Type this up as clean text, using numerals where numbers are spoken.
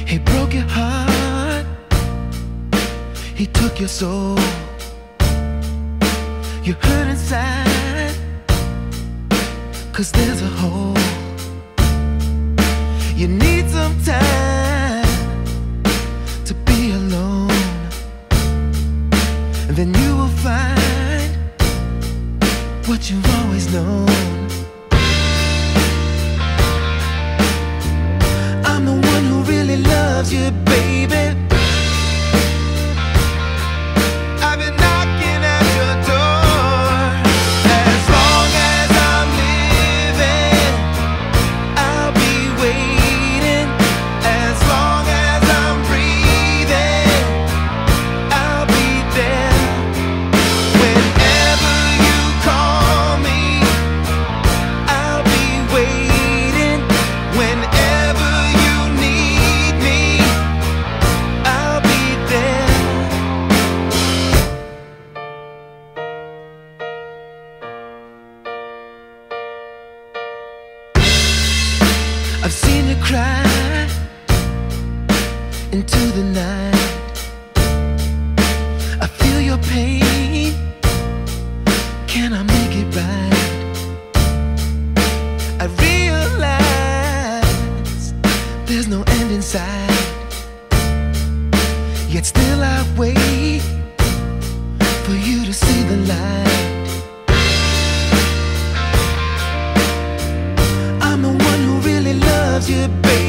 He broke your heart, he took your soul. You hurt inside, 'cause there's a hole. You need some time to be alone, and then you will find what you've always known. I'm the one who really loves you, baby. I've been knocking at your door. As long as I'm living, I'll be waiting. As long as I'm breathing, I'll be there. Whenever you call me, I'll be waiting. Whenever you need me, I'll be there. I've seen you cry into the night. I feel your pain. Can I make it right? I realize there's no end in sight, yet still I wait for you to see the light. I'm the one who really loves you, baby.